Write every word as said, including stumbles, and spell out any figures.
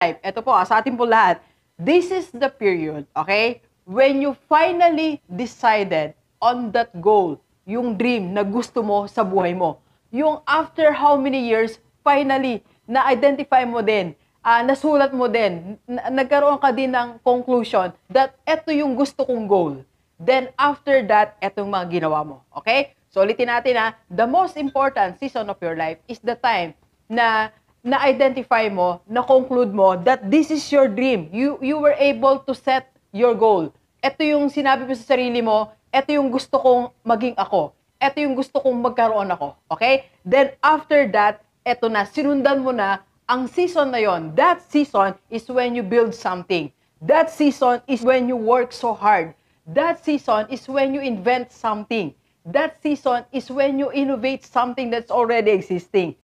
Ito po, ah, sa ating po lahat, this is the period, okay, when you finally decided on that goal, yung dream na gusto mo sa buhay mo. Yung after how many years, finally, na-identify mo din, ah, nasulat mo din, na- nagkaroon ka din ng conclusion that eto yung gusto kong goal. Then after that, etong mga ginawa mo. Okay? So ulitin natin ha, the most important season of your life is the time na na-identify mo, na-conclude mo that this is your dream. You you were able to set your goal. Ito yung sinabi mo sa sarili mo, ito yung gusto kong maging ako. Ito yung gusto kong magkaroon ako. Okay? Then after that, ito na, sinundan mo na ang season na yon. That season is when you build something. That season is when you work so hard. That season is when you invent something. That season is when you innovate something that's already existing.